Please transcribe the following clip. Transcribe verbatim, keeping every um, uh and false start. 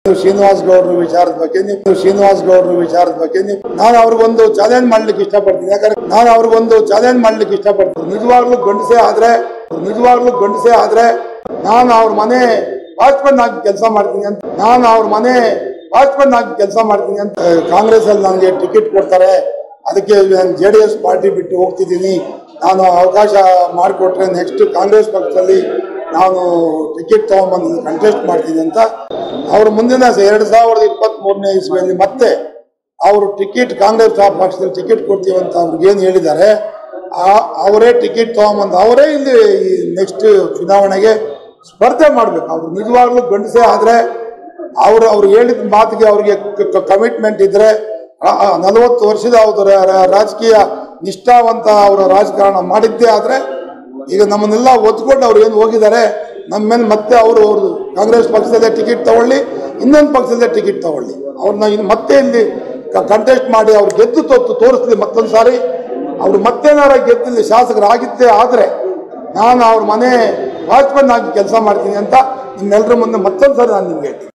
ಶ್ರೀನಿವಾಸ್ ಗೌಡ್ರ ವಿಚಾರದ ಬಗ್ಗೆ ನೀವು ಶ್ರೀನಿವಾಸ್ ಗೌಡ್ರ ವಿಚಾರದ ಬಗ್ಗೆ ನೀವು ನಾನು ಅವ್ರಿಗೊಂದು ಚಾಲೆಂಜ್ ಮಾಡ್ಲಿಕ್ಕೆ ಇಷ್ಟಪಡ್ತೀನಿ. ಯಾಕಂದ್ರೆ ನಾನು ಅವ್ರಿಗೊಂದು ಚಾಲೆಂಜ್ ಮಾಡ್ಲಿಕ್ಕೆ ಇಷ್ಟಪಡ್ತೀನಿ. ನಿಜವಾಗ್ಲೂ ಗಂಡಸೇ ಆದ್ರೆ ನಿಜವಾಗ್ಲೂ ಗಂಡಸೇ ಆದ್ರೆ ನಾನು ಅವ್ರ ಮನೆ ವಾಚ್ಮನ್ ಆಗಿ ಕೆಲಸ ಮಾಡ್ತೀನಿ ಅಂತ ನಾನು ಅವ್ರ ಮನೆ ವಾಚ್ಮನ್ ಆಗಿ ಕೆಲಸ ಮಾಡ್ತೀನಿ ಅಂತ ಕಾಂಗ್ರೆಸ್ ಅಲ್ಲಿ ನನಗೆ ಟಿಕೆಟ್ ಕೊಡ್ತಾರೆ, ಅದಕ್ಕೆ ನಾನು ಜೆ ಡಿ ಎಸ್ ಪಾರ್ಟಿ ಬಿಟ್ಟು ಹೋಗ್ತಿದ್ದೀನಿ, ನಾನು ಅವಕಾಶ ಮಾಡಿಕೊಟ್ರೆ ನೆಕ್ಸ್ಟ್ ಕಾಂಗ್ರೆಸ್ ಪಕ್ಷದಲ್ಲಿ ನಾನು ಟಿಕೆಟ್ ತಗೊಂಡ್ಬಂದು ಕಂಟೆಸ್ಟ್ ಮಾಡ್ತೀನಿ ಅಂತ ಅವರು ಮುಂದಿನ ಎರಡು ಸಾವಿರದ ಇಪ್ಪತ್ತ್ ಮೂರನೇ ಇಸ್ವಿಯಲ್ಲಿ ಮತ್ತೆ ಅವರು ಟಿಕೆಟ್ ಕಾಂಗ್ರೆಸ್ ಪಕ್ಷದಲ್ಲಿ ಟಿಕೆಟ್ ಕೊಡ್ತೀವಿ ಅಂತ ಅವ್ರಿಗೇನು ಹೇಳಿದ್ದಾರೆ ಅವರೇ ಟಿಕೆಟ್ ತಗೊಂಬಂದು ಅವರೇ ಇಲ್ಲಿ ನೆಕ್ಸ್ಟ್ ಚುನಾವಣೆಗೆ ಸ್ಪರ್ಧೆ ಮಾಡಬೇಕು. ಅವರು ನಿಜವಾಗ್ಲೂ ಗಂಡಸೇ ಆದರೆ ಅವರು ಅವ್ರು ಹೇಳಿದ ಮಾತಿಗೆ ಅವ್ರಿಗೆ ಕಮಿಟ್ಮೆಂಟ್ ಇದ್ರೆ ನಲವತ್ತು ವರ್ಷದ ಅವರ ರಾಜಕೀಯ ನಿಷ್ಠಾವಂತ ಅವರ ರಾಜಕಾರಣ ಮಾಡಿದ್ದೇ ಆದರೆ ಈಗ ನಮ್ಮನ್ನೆಲ್ಲ ಒತ್ಕೊಂಡು ಅವ್ರು ಏನು ಹೋಗಿದ್ದಾರೆ ನಮ್ಮ ಮೇಲೆ ಮತ್ತೆ ಅವರು ಅವ್ರದ್ದು ಕಾಂಗ್ರೆಸ್ ಪಕ್ಷದಲ್ಲೇ ಟಿಕೆಟ್ ತಗೊಳ್ಳಿ, ಇನ್ನೊಂದು ಪಕ್ಷದಲ್ಲೇ ಟಿಕೆಟ್ ತಗೊಳ್ಳಿ, ಅವ್ರನ್ನ ಇನ್ನು ಮತ್ತೆ ಇಲ್ಲಿ ಕಂಟೆಸ್ಟ್ ಮಾಡಿ ಅವ್ರು ಗೆದ್ದು ತೊತ್ತು ತೋರಿಸ್ಲಿ ಮತ್ತೊಂದು ಸಾರಿ. ಅವರು ಮತ್ತೇನಾರ ಗೆದ್ದಲ್ಲಿ ಶಾಸಕರಾಗಿದ್ದೇ ಆದರೆ ನಾನು ಅವ್ರ ಮನೆ ವಾಚ್ಮನ್ ಆಗಿ ಕೆಲಸ ಮಾಡ್ತೀನಿ ಅಂತ ನಿಮ್ಮೆಲ್ಲರ ಮುಂದೆ ಮತ್ತೊಂದು ಸಾರಿ ನಾನು ನಿಮ್ಗೆ ಹೇಳ್ತೀನಿ.